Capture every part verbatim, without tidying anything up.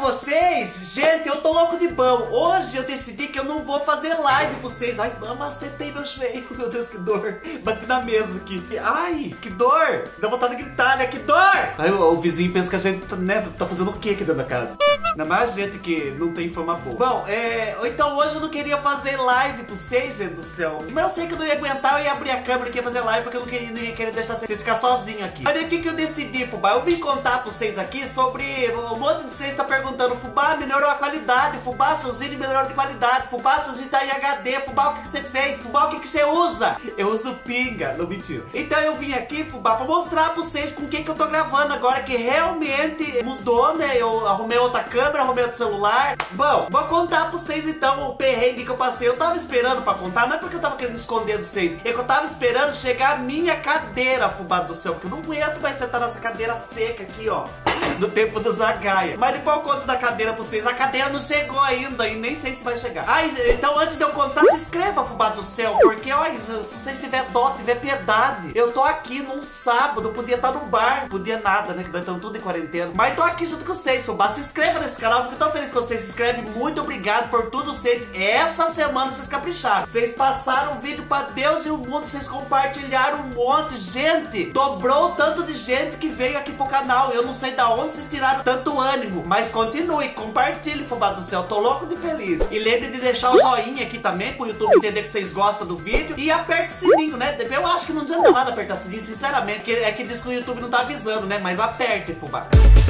vocês? Gente, eu tô louco de bom. Hoje eu decidi que eu não vou fazer live pra vocês. Ai, macetei meu joelho. Meu Deus, que dor. Bati na mesa aqui. Ai, que dor. Dá vontade de gritar, né? Que dor. Aí o, o vizinho pensa que a gente né, tá fazendo o que aqui dentro da casa? Ainda mais gente que não tem fama boa. Bom, é... Então hoje eu não queria fazer live pra vocês, gente do céu. Mas eu sei que eu não ia aguentar, eu ia abrir a câmera e ia fazer live porque eu não queria, não ia querer deixar vocês ficar sozinhos aqui. Aí o que que eu decidi, fubá? Eu vim contar pra vocês aqui sobre... Um monte de vocês tá perguntando, fubá, melhorou a qualidade. Fubá, seus vídeos melhoraram de qualidade. Fubá, seus vídeos tá em H D. Fubá, o que que você fez? Fubá, o que que você usa? Eu uso pinga, não mentira. Então eu vim aqui, fubá, pra mostrar pra vocês com quem que eu tô gravando agora, que realmente mudou, né? Eu arrumei outra câmera, arrumei outro celular. Bom, vou contar pra vocês então o perrengue que eu passei. Eu tava esperando pra contar, não é porque eu tava querendo esconder de vocês, é que eu tava esperando chegar a minha cadeira, fubá do céu, porque eu não aguento mais sentar nessa cadeira seca aqui, ó, no tempo do Zagaia. Mas depois eu conto da cadeira pra vocês. A cadeira não chegou ainda e nem sei se vai chegar. Ai, então antes de eu contar, se inscreva, fubá do céu, porque olha, se vocês tiverem dó, tiver piedade, eu tô aqui num sábado, podia estar no bar, podia nada, né, que nós estamos tudo em quarentena, mas tô aqui junto com vocês, fubá. Se inscreva nesse canal, fico tão feliz que vocês se inscrevem. Muito obrigado por tudo vocês. Essa semana vocês capricharam, vocês passaram o vídeo pra Deus e o mundo, vocês compartilharam um monte. Gente, dobrou o tanto de gente que veio aqui pro canal. Eu não sei da onde vocês tiraram tanto ânimo, mas continue, compartilhe, fubá do céu, tô louco de feliz. E lembre de deixar o joinha aqui também, pro YouTube entender que vocês gostam do vídeo. E aperte o sininho, né? Eu acho que não adianta nada apertar o sininho, sinceramente, que é que diz que o YouTube não tá avisando, né? Mas aperte, fubá.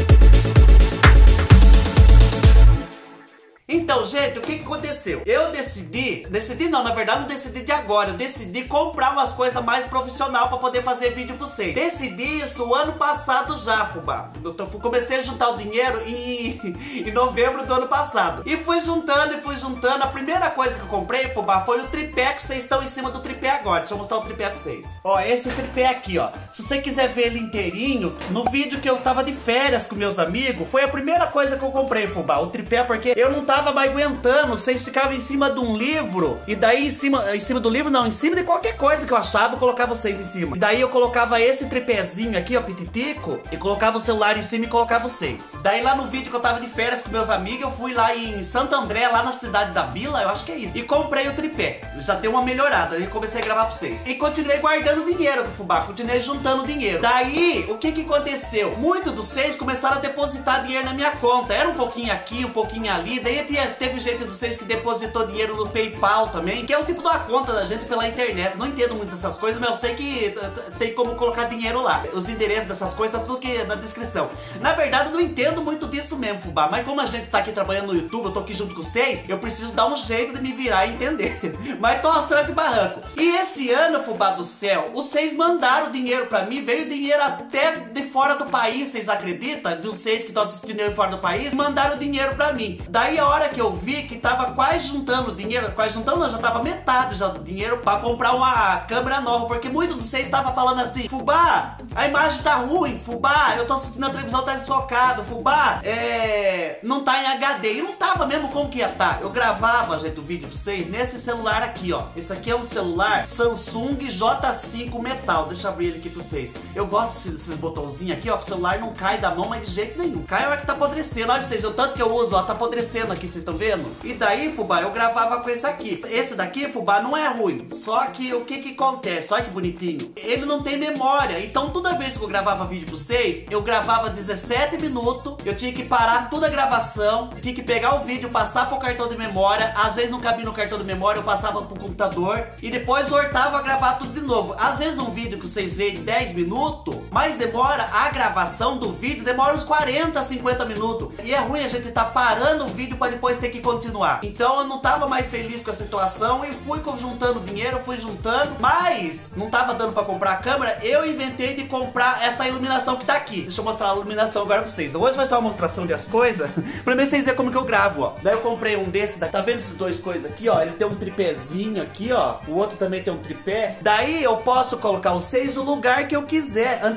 Então, gente, o que que aconteceu? Eu decidi, decidi não, na verdade não decidi de agora, eu decidi comprar umas coisas mais profissional pra poder fazer vídeo pra vocês. Decidi isso o ano passado já, fubá. Eu comecei a juntar o dinheiro em, em novembro do ano passado. E fui juntando e fui juntando. A primeira coisa que eu comprei, fubá, foi o tripé, que vocês estão em cima do tripé agora. Deixa eu mostrar o tripé pra vocês. Ó, esse tripé aqui, ó. Se você quiser ver ele inteirinho, no vídeo que eu tava de férias com meus amigos, foi a primeira coisa que eu comprei, fubá, o tripé, porque eu não tava tava mais aguentando, vocês ficavam em cima de um livro, e daí em cima, em cima do livro não, em cima de qualquer coisa que eu achava, eu colocava vocês em cima. E daí eu colocava esse tripézinho aqui, ó, pititico, e colocava o celular em cima e colocava vocês. Daí lá no vídeo que eu tava de férias com meus amigos, eu fui lá em Santo André, lá na cidade da Vila, eu acho que é isso, e comprei o tripé. Já deu uma melhorada, e comecei a gravar pra vocês. E continuei guardando dinheiro, fubá, continuei juntando dinheiro. Daí, o que que aconteceu? Muitos dos vocês começaram a depositar dinheiro na minha conta. Era um pouquinho aqui, um pouquinho ali, daí teve gente de vocês que depositou dinheiro no PayPal também, que é o tipo de uma conta da gente pela internet. Não entendo muito dessas coisas, mas eu sei que tem como colocar dinheiro lá. Os endereços dessas coisas tá tudo aqui na descrição. Na verdade, eu não entendo muito disso mesmo, fubá, mas como a gente tá aqui trabalhando no YouTube, eu tô aqui junto com vocês, eu preciso dar um jeito de me virar e entender. Mas tô aos trancos e barranco. E esse ano, fubá do céu, vocês mandaram dinheiro pra mim, veio dinheiro até de fora do país, vocês acreditam? De vocês que estão assistindo eu fora do país, mandaram dinheiro pra mim. Daí a hora que eu vi que tava quase juntando dinheiro, quase juntando não, já tava metade já do dinheiro pra comprar uma câmera nova, porque muitos de vocês estavam falando assim, fubá, a imagem tá ruim, fubá, eu tô assistindo a televisão, tá desfocado, fubá, é... não tá em H D, e não tava mesmo como que ia tá. Eu gravava, gente, o vídeo pra vocês nesse celular aqui, ó. Esse aqui é um celular Samsung J cinco metal, deixa eu abrir ele aqui pra vocês. Eu gosto desses botãozinhos aqui, ó, que o celular não cai da mão, mas de jeito nenhum. Cai a hora que tá apodrecendo, olha pra vocês, o tanto que eu uso, ó, tá apodrecendo aqui, vocês estão vendo? E daí, fubá, eu gravava com esse aqui. Esse daqui, fubá, não é ruim. Só que o que que acontece? Olha que bonitinho. Ele não tem memória. Então toda vez que eu gravava vídeo pra vocês, eu gravava dezessete minutos. Eu tinha que parar toda a gravação. Tinha que pegar o vídeo, passar pro cartão de memória. Às vezes não cabia no cartão de memória, eu passava pro computador. E depois voltava a gravar tudo de novo. Às vezes um vídeo que vocês veem de dez minutos, mas demora a gravação do vídeo, demora uns quarenta, cinquenta minutos. E é ruim a gente tá parando o vídeo pra depois ter que continuar. Então eu não tava mais feliz com a situação e fui juntando dinheiro, fui juntando, mas não tava dando pra comprar a câmera. Eu inventei de comprar essa iluminação que tá aqui. Deixa eu mostrar a iluminação agora pra vocês. Hoje vai ser uma mostração das coisas pra mim vocês verem como que eu gravo, ó. Daí eu comprei um desse daqui. Tá vendo esses dois coisas aqui, ó? Ele tem um tripézinho aqui, ó. O outro também tem um tripé. Daí eu posso colocar vocês no lugar que eu quiser. Antes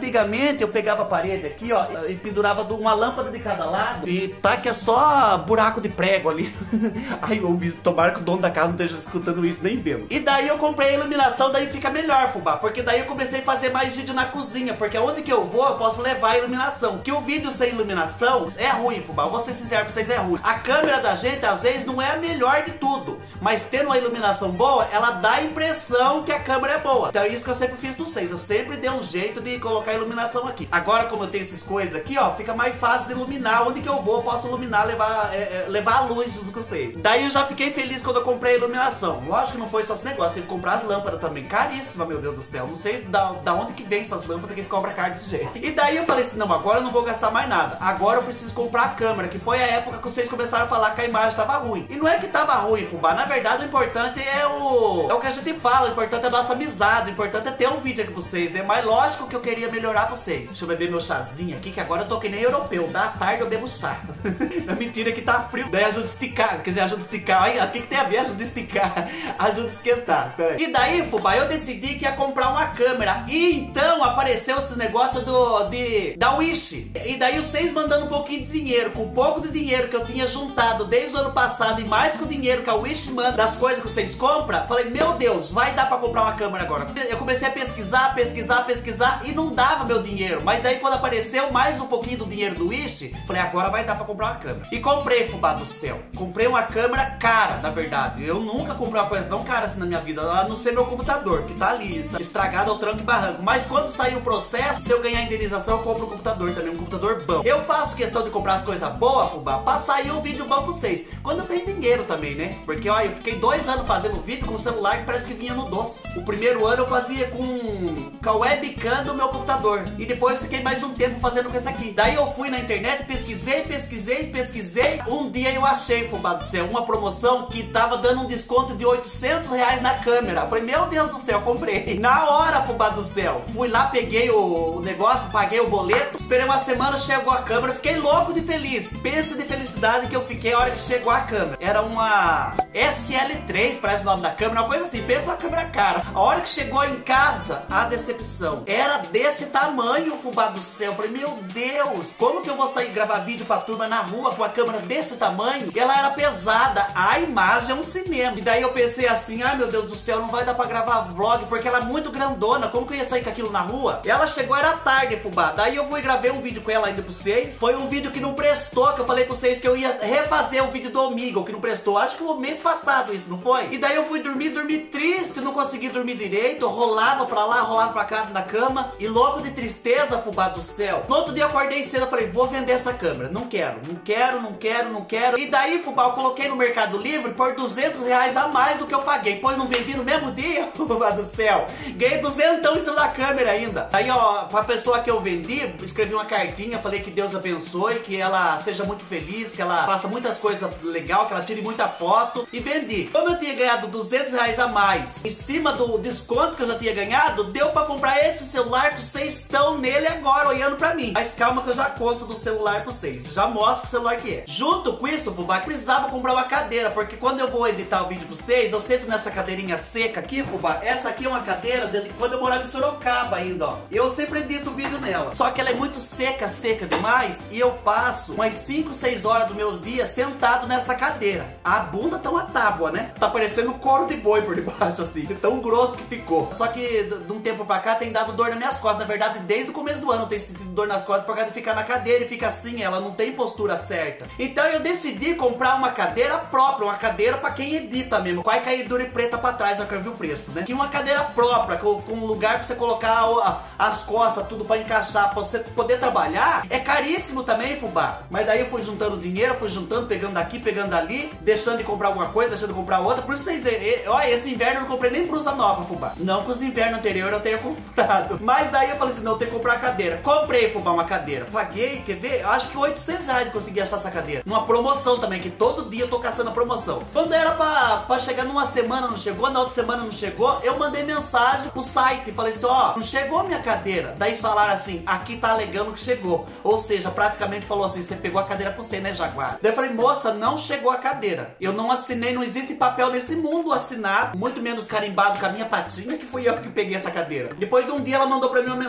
antigamente eu pegava a parede aqui, ó, e pendurava uma lâmpada de cada lado. E tá que é só buraco de prego ali. Ai, eu ouvi, tomara que o dono da casa não esteja escutando isso, nem vendo. E daí eu comprei a iluminação, daí fica melhor, fubá. Porque daí eu comecei a fazer mais vídeo na cozinha. Porque onde que eu vou, eu posso levar a iluminação. Que o vídeo sem iluminação é ruim, fubá. Vou ser sincero pra vocês, é ruim. A câmera da gente, às vezes, não é a melhor de tudo. Mas tendo uma iluminação boa, ela dá a impressão que a câmera é boa. Então é isso que eu sempre fiz dos vocês. Eu sempre dei um jeito de colocar a iluminação aqui. Agora, como eu tenho essas coisas aqui, ó, fica mais fácil de iluminar. Onde que eu vou, eu posso iluminar, levar, é, é, levar a luz junto com vocês. Daí eu já fiquei feliz quando eu comprei a iluminação. Lógico que não foi só esse negócio, teve que comprar as lâmpadas também. Caríssima, meu Deus do céu. Não sei da, da onde que vem essas lâmpadas que eles cobram caro desse jeito. E daí eu falei assim, não, agora eu não vou gastar mais nada. Agora eu preciso comprar a câmera, que foi a época que vocês começaram a falar que a imagem tava ruim. E não é que tava ruim, fubá. Na verdade, o importante é o... É o que a gente fala, o importante é a nossa amizade. O importante é ter um vídeo aqui pra vocês, né? Mas lógico que eu queria melhorar pra vocês. Deixa eu beber meu chazinho aqui, que agora eu tô que nem europeu. Da tarde eu bebo chá. Não, mentira que tá frio. Daí ajuda a esticar. Quer dizer, ajuda a esticar. Olha, o que, que tem a ver? Ajuda a esticar. Ajuda a esquentar. E daí, fubá, eu decidi que ia comprar uma câmera. E então apareceu esse negócio do, de, da Wish. E daí vocês mandando um pouquinho de dinheiro. Com um pouco de dinheiro que eu tinha juntado desde o ano passado. E mais com o dinheiro que a Wish manda das coisas que vocês compram. Falei, meu Deus, vai dar pra comprar uma câmera agora. Eu comecei a pesquisar, pesquisar, pesquisar. E não dava meu dinheiro. Mas daí quando apareceu mais um pouquinho do dinheiro do Wish, falei, agora vai dar pra comprar uma câmera. E comprei, fubá do céu. Comprei uma câmera cara, na verdade. Eu nunca comprei uma coisa tão cara assim na minha vida, a não ser meu computador, que tá ali, estragado ao tranco e barranco. Mas quando sair o processo, se eu ganhar indenização, eu compro um computador também, um computador bom. Eu faço questão de comprar as coisas boas, fubá, pra sair um vídeo bom pra vocês. Quando eu tenho dinheiro também, né? Porque, ó, eu fiquei dois anos fazendo vídeo com o celular que parece que vinha no doce. O primeiro ano eu fazia com, com a webcam do meu computador. E depois fiquei mais um tempo fazendo com esse aqui. Daí eu fui na internet, pesquisei, pesquisei, pesquisei. Um dia eu achei, fubá do céu, uma promoção que tava dando um desconto de oitocentos reais na câmera. Falei, meu Deus do céu, comprei. Na hora, fubá do céu. Fui lá, peguei o, o negócio, paguei o boleto. Esperei uma semana, chegou a câmera. Fiquei louco de feliz. Pensa de felicidade que eu fiquei a hora que chegou a câmera. Era uma S L três, parece o nome da câmera, uma coisa assim. Pensa uma câmera cara. A hora que chegou em casa, a decepção. Era desse tamanho, fubá do céu. Falei, meu Deus, como que eu vou sair gravar vídeo pra turma na rua com uma câmera desse tamanho? Ela era pesada. A imagem é um cinema. E daí eu pensei assim, ai meu Deus do céu, não vai dar pra gravar vlog, porque ela é muito grandona. Como que eu ia sair com aquilo na rua? Ela chegou, era tarde, fubá. Daí eu fui e gravei um vídeo com ela ainda pra vocês. Foi um vídeo que não prestou, que eu falei pra vocês que eu ia refazer o vídeo do Omegle, que não prestou. Acho que o mês passado isso, não foi? E daí eu fui dormir, dormi triste, não consegui dormir direito. Rolava pra lá, rolava pra cá na cama. E louco de tristeza, fubá do céu. No outro dia eu acordei cedo, eu falei, vou vender essa câmera. Não quero, não quero, não quero, não quero. E daí, fubá, eu coloquei no Mercado Livre por duzentos reais a mais do que eu paguei. Pois não vendi no mesmo dia, fubá do céu. Ganhei duzentão em cima da câmera ainda. Aí, ó, pra pessoa que eu vendi, escrevi uma cartinha, falei que Deus abençoe, que ela seja muito feliz, que ela faça muitas coisas legais, que ela tire muita foto. E vendi. Como eu tinha ganhado duzentos reais a mais, em cima do desconto que eu já tinha ganhado, deu pra comprar esse celular que vocês estão nele agora, olhando pra mim. Mas calma que eu já conto do celular pra vocês. Já mostro o celular que é. Junto com isso, fubá, precisava comprar uma cadeira, porque quando eu vou editar o vídeo pra vocês, eu sento nessa cadeirinha seca aqui, fubá. Essa aqui é uma cadeira de quando eu morava em Sorocaba ainda, ó. Eu sempre edito o vídeo nela. Só que ela é muito seca, seca demais, e eu passo umas cinco, seis horas do meu dia sentado nessa cadeira. A bunda tá uma tábua, né? Tá parecendo um couro de boi por debaixo, assim. De tão grosso que ficou. Só que de um tempo pra cá tem dado dor nas minhas costas. Na verdade, desde o começo do ano eu tenho sentido dor nas costas por causa de ficar na cadeira e fica assim, ela não tem postura certa. Então eu decidi comprar uma cadeira própria, uma cadeira pra quem edita mesmo. Vai cair dura e preta pra trás, eu quero ver o preço, né? Que uma cadeira própria, com, com um lugar pra você colocar a, as costas, tudo pra encaixar, pra você poder trabalhar, é caríssimo também, fubá. Mas daí eu fui juntando dinheiro, fui juntando, pegando daqui, pegando ali, deixando de comprar alguma coisa, deixando de comprar outra. Por isso vocês veem, olha, esse inverno eu não comprei nem blusa nova, fubá. Não que os invernos anteriores eu tenha comprado. Mas daí eu falei assim, não, eu tenho que comprar a cadeira. Comprei, fubá, uma cadeira. Paguei, quer ver? Eu acho que oitocentos reais eu consegui achar essa cadeira. Numa promoção também, que todo dia eu tô caçando a promoção. Quando era pra, pra chegar numa semana, não chegou, na outra semana não chegou, eu mandei mensagem pro site e falei assim, ó, não chegou a minha cadeira. Daí falaram assim, aqui tá alegando que chegou. Ou seja, praticamente falou assim, você pegou a cadeira pra você, né, Jaguar? Daí eu falei, moça, não chegou a cadeira. Eu não assinei, não existe papel nesse mundo assinado, muito menos carimbado com a minha patinha, que fui eu que peguei essa cadeira. Depois de um dia ela mandou pra mim uma mensagem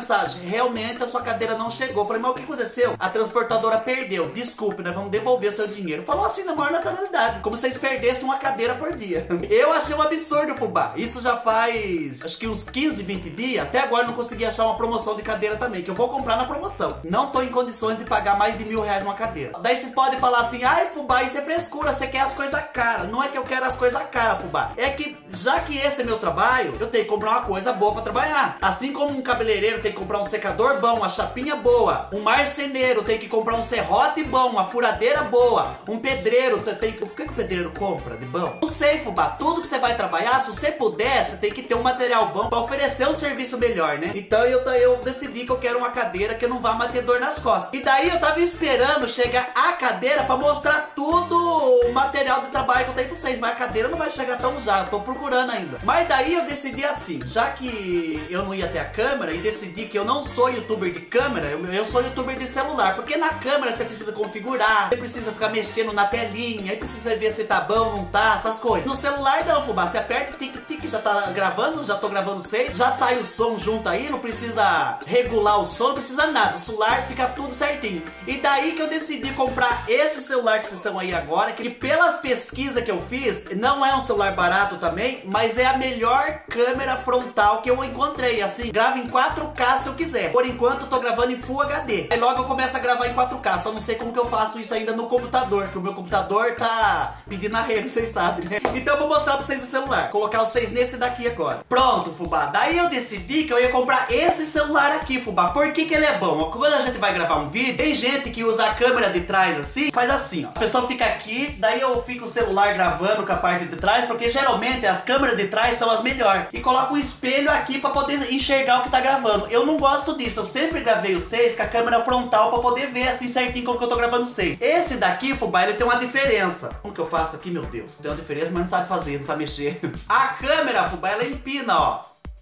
mensagem: realmente a sua cadeira não chegou. Eu falei: mas o que aconteceu? A transportadora perdeu. Desculpe, nós vamos devolver o seu dinheiro. Falou assim na maior naturalidade, como se vocês perdessem uma cadeira por dia. Eu achei um absurdo, fubá. Isso já faz acho que uns quinze, vinte dias. Até agora eu não consegui achar uma promoção de cadeira também, que eu vou comprar na promoção. Não tô em condições de pagar mais de mil reais uma cadeira. Daí vocês podem falar assim: ai, fubá, isso é frescura, você quer as coisas caras. Não é que eu quero as coisas caras, fubá. É que, já que esse é meu trabalho, eu tenho que comprar uma coisa boa pra trabalhar. Assim como um cabeleireiro tem que comprar um secador bom, uma chapinha boa. Um marceneiro tem que comprar um serrote bom, uma furadeira boa. Um pedreiro tem que... O que, que o pedreiro compra de bom? Não sei, fubá. Tudo que você vai trabalhar, se você puder, você tem que ter um material bom pra oferecer um serviço melhor, né? Então eu, eu decidi que eu quero uma cadeira que não vá mais ter dor nas costas. E daí eu tava esperando chegar a cadeira pra mostrar tudo o material de trabalho que eu tenho pra vocês. Mas a cadeira não vai chegar tão já, eu tô procurando ainda. Mas daí eu decidi assim, já que eu não ia ter a câmera, e decidi que eu não sou youtuber de câmera, eu, eu sou youtuber de celular. Porque na câmera você precisa configurar, você precisa ficar mexendo na telinha, aí precisa ver se tá bom, não tá, essas coisas. No celular não, fubá, você aperta tic-tic, já tá gravando, já tô gravando vocês, já sai o som junto aí, não precisa regular o som, não precisa nada, o celular fica tudo certinho. E daí que eu decidi comprar esse celular que vocês estão aí agora, que pelas pesquisas que eu fiz, não é um celular barato também, mas é a melhor câmera frontal que eu encontrei. Assim, grava em quatro K se eu quiser. Por enquanto eu tô gravando em Full H D. Aí logo eu começo a gravar em quatro K, só não sei como que eu faço isso ainda no computador, porque o meu computador tá pedindo arrego, vocês sabem, né? Então eu vou mostrar pra vocês o celular, colocar vocês nesse daqui agora. Pronto, fubá. Daí eu decidi que eu ia comprar esse celular aqui, fubá. Por que que ele é bom? Quando a gente vai gravar um vídeo, tem gente que usa a câmera de trás assim, faz assim, ó. A pessoa fica aqui, daí eu fico o celular gravando com a parte de trás, porque geralmente as câmeras de trás são as melhores. E coloco um espelho aqui pra poder enxergar o que tá gravando. Eu não gosto disso, eu sempre gravei os seis com a câmera frontal pra poder ver assim certinho como que eu tô gravando os seis. Esse daqui, fubá, ele tem uma diferença. Como que eu faço aqui, meu Deus? Tem uma diferença, mas não sabe fazer, não sabe mexer. A câmera, fubá, ela empina, ó.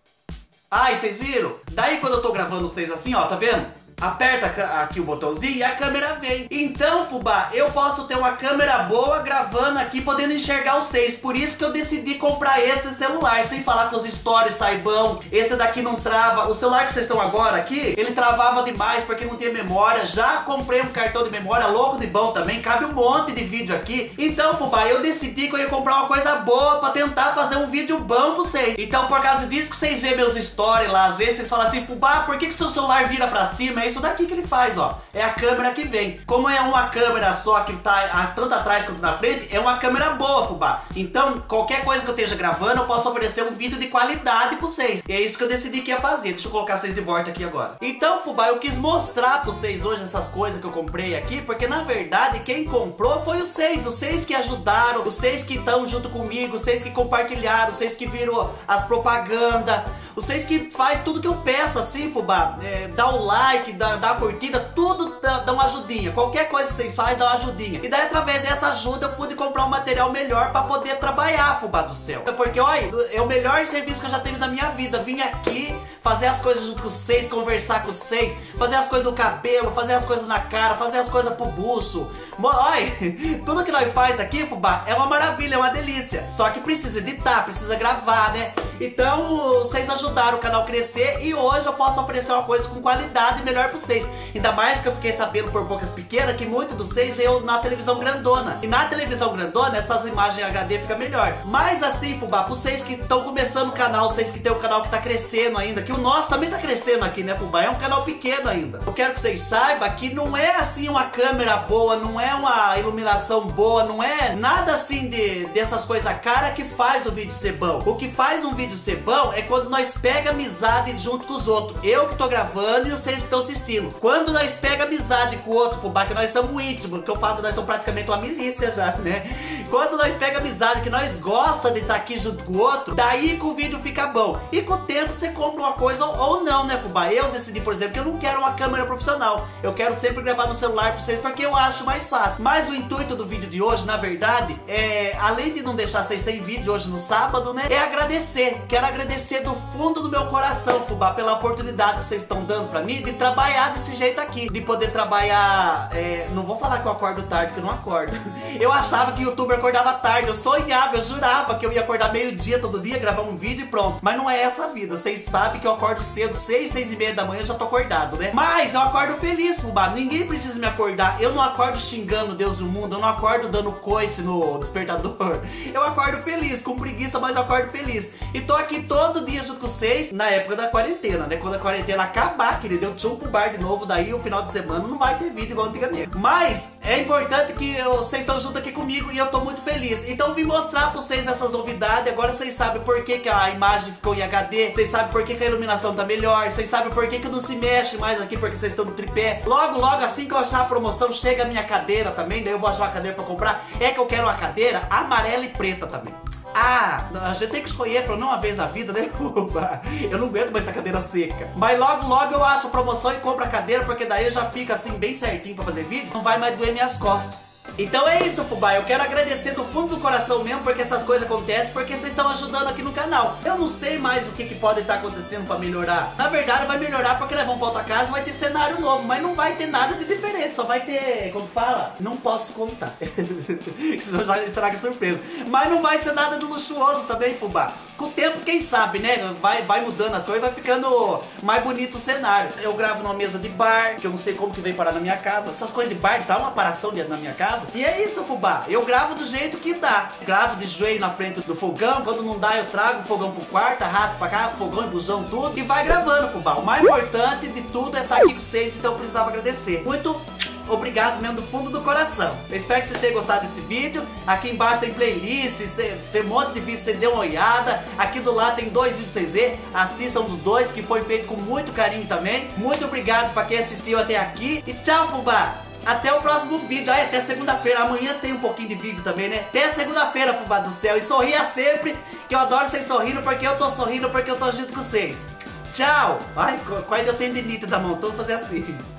Ai, vocês viram? Daí quando eu tô gravando vocês assim, ó, tá vendo? Aperta aqui o botãozinho e a câmera vem. Então, fubá, eu posso ter uma câmera boa gravando aqui, podendo enxergar os seis. Por isso que eu decidi comprar esse celular, sem falar que os stories saem bom. Esse daqui não trava. O celular que vocês estão agora aqui, ele travava demais porque não tinha memória. Já comprei um cartão de memória louco de bom também, cabe um monte de vídeo aqui. Então, fubá, eu decidi que eu ia comprar uma coisa boa pra tentar fazer um vídeo bom pra vocês. Então, por causa disso que vocês veem meus stories lá, às vezes vocês falam assim: fubá, por que que seu celular vira pra cima? É isso daqui que ele faz, ó. É a câmera que vem. Como é uma câmera só que tá tanto atrás quanto na frente, é uma câmera boa, fubá. Então, qualquer coisa que eu esteja gravando, eu posso oferecer um vídeo de qualidade pra vocês. E é isso que eu decidi que ia fazer. Deixa eu colocar vocês de volta aqui agora. Então, fubá, eu quis mostrar pra vocês hoje essas coisas que eu comprei aqui, porque na verdade quem comprou foi os seis. Os seis que ajudaram, os seis que estão junto comigo, os seis que compartilharam, os seis que viram as propagandas, os seis que faz tudo que eu peço assim, fubá. É, dá o like, dá, dá a curtida, tudo dá, dá uma ajudinha. Qualquer coisa que vocês fazem, dá uma ajudinha. E daí, através dessa ajuda, eu pude comprar um material melhor pra poder trabalhar, fubá do céu. Porque, olha, é o melhor serviço que eu já tive na minha vida. Vim aqui, fazer as coisas junto com vocês, conversar com vocês, fazer as coisas do cabelo, fazer as coisas na cara, fazer as coisas pro bucho. Olha, tudo que nós faz aqui, fubá, é uma maravilha, é uma delícia. Só que precisa editar, precisa gravar, né? Então, vocês ajudaram o canal a crescer e hoje eu posso oferecer uma coisa com qualidade melhor pra vocês. Ainda mais que eu fiquei sabendo por bocas pequenas que muitos dos seis eu na televisão grandona. E na televisão grandona, essas imagens H D fica melhor. Mas assim, fubá, pra vocês que estão começando o canal, vocês que tem o canal que tá crescendo ainda, que o nosso também tá crescendo aqui, né, fubá? É um canal pequeno ainda. Eu quero que vocês saibam que não é assim uma câmera boa, não é uma iluminação boa, não é nada assim de, dessas coisas caras que faz o vídeo ser bom. O que faz um vídeo ser bom é quando nós pega amizade junto com os outros. Eu que tô gravando e vocês que estão assistindo. Quando nós pega amizade com o outro, fubá, que nós somos íntimos, que eu falo que nós somos praticamente uma milícia já, né? Quando nós pega amizade, que nós gosta de estar aqui junto com o outro, daí que o vídeo fica bom. E com o tempo você compra uma coisa ou, ou não, né, fubá? Eu decidi, por exemplo, que eu não quero uma câmera profissional. Eu quero sempre gravar no celular pra vocês, porque eu acho mais fácil. Mas o intuito do vídeo de hoje, na verdade, é, além de não deixar vocês sem vídeo hoje no sábado, né, é agradecer. Quero agradecer do fundo do meu coração, fubá, pela oportunidade que vocês estão dando pra mim de trabalhar desse jeito aqui. De poder trabalhar, é, não vou falar que eu acordo tarde, porque eu não acordo. Eu achava que o youtuber acordava tarde, eu sonhava, eu jurava que eu ia acordar meio dia todo dia, gravar um vídeo e pronto. Mas não é essa a vida, vocês sabem que que eu acordo cedo, seis, seis e meia da manhã eu já tô acordado, né? Mas eu acordo feliz, fubá. Ninguém precisa me acordar. Eu não acordo xingando Deus e o mundo. Eu não acordo dando coice no despertador. Eu acordo feliz, com preguiça, mas eu acordo feliz. E tô aqui todo dia junto com vocês, na época da quarentena, né? Quando a quarentena acabar, querido, eu tchum pro bar de novo. Daí o final de semana não vai ter vídeo igual antigamente. Mas é importante que eu, vocês estão junto aqui comigo e eu tô muito feliz. Então eu vim mostrar pra vocês essas novidades. Agora vocês sabem por que, que a imagem ficou em H D. Vocês sabem por que, que a iluminação tá melhor. Vocês sabem por que, que não se mexe mais aqui, porque vocês estão no tripé. Logo, logo, assim que eu achar a promoção, chega a minha cadeira também. Daí eu vou achar uma cadeira pra comprar. É que eu quero uma cadeira amarela e preta também. Ah, a gente tem que escolher pra não uma vez na vida, né? Eu não aguento mais essa cadeira seca. Mas logo, logo eu acho a promoção e compro a cadeira, porque daí eu já fico assim bem certinho pra fazer vídeo. Não vai mais doer minhas costas. Então é isso, fubá, eu quero agradecer do fundo do coração mesmo, porque essas coisas acontecem, porque vocês estão ajudando aqui no canal. Eu não sei mais o que, que pode estar acontecendo pra melhorar. Na verdade vai melhorar porque nós vamos pra outra casa, vai ter cenário novo, mas não vai ter nada de diferente, só vai ter, como fala? Não posso contar. Senão já estraga surpresa. Mas não vai ser nada de luxuoso também, fubá. Com o tempo, quem sabe, né? Vai, vai mudando as coisas, vai ficando mais bonito o cenário. Eu gravo numa mesa de bar, que eu não sei como que veio parar na minha casa. Essas coisas de bar, dá uma paração dentro na minha casa. E é isso, fubá. Eu gravo do jeito que dá. Gravo de joelho na frente do fogão. Quando não dá, eu trago o fogão pro quarto, arrasto pra cá, fogão e bujão, tudo. E vai gravando, fubá. O mais importante de tudo é estar aqui com vocês, então eu precisava agradecer. Muito obrigado mesmo do fundo do coração. Eu espero que vocês tenham gostado desse vídeo. Aqui embaixo tem playlist, tem um monte de vídeo, você dê uma olhada. Aqui do lado tem dois vídeos pra vocês verem. Assistam dos dois, que foi feito com muito carinho também. Muito obrigado pra quem assistiu até aqui. E tchau, fubá! Até o próximo vídeo. Aí, até segunda-feira. Amanhã tem um pouquinho de vídeo também, né? Até segunda-feira, fubá do céu. E sorria sempre, que eu adoro vocês sorrindo, porque eu tô sorrindo, porque eu tô junto com vocês. Tchau! Ai, quase eu tenho tendinite da mão. Tô fazer assim.